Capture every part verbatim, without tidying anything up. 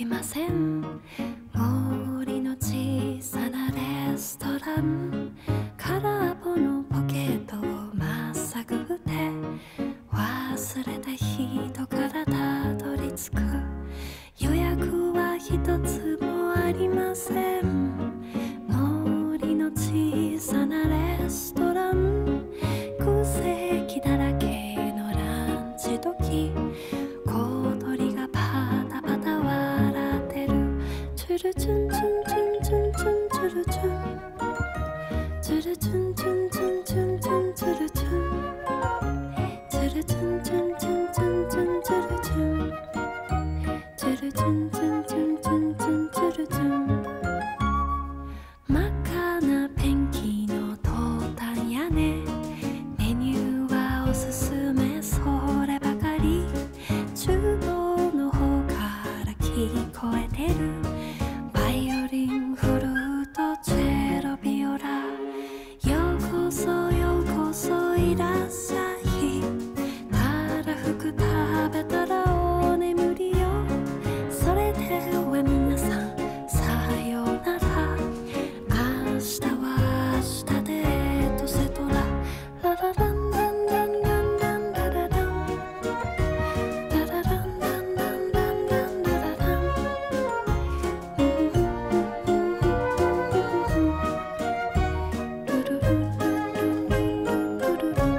ません。森の小さなレストラン、空っぽのポケットをまっさぐって忘れた人からたどり着く。予約は一つもありません。森の小さなレストラン、空席だらけのランチ時、小鳥がパタパタ笑ってる。チュルチュンチュンチュンチュンチュンチュルチュン、チュルチュンチュンチュンチュンチュンチュルチュン、チュルチュンチュンチュンチュンチュンチュルチュン、チュルチュンチュンチュンチュンチュンチュルチュン。真っ赤なペンキのトータン屋根、メニューはおすすめそればかり。厨房の方から聞こえてる。バイオリン、フルート、チェロ、ビオラ。ようこそようこそいらっしゃい。たらふく食べたらお眠りよ。それでは皆さんさようなら。明日は明日でエトセトラ。ララランランランランランラララン、ララランランランランランラララン。ルルルンルンルンルンルルルン。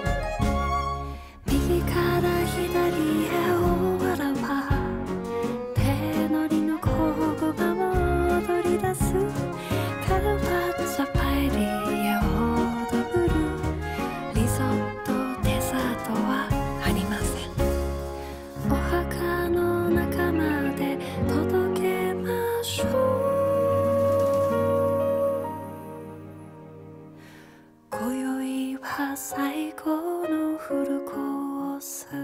右から左へ大わらわ、手乗りの小駒も踊り出す。カルパッチョ、パエリア、オードブル、リゾット、デザートはありません。お墓の中まで届けましょう。今宵は最後のフルコース。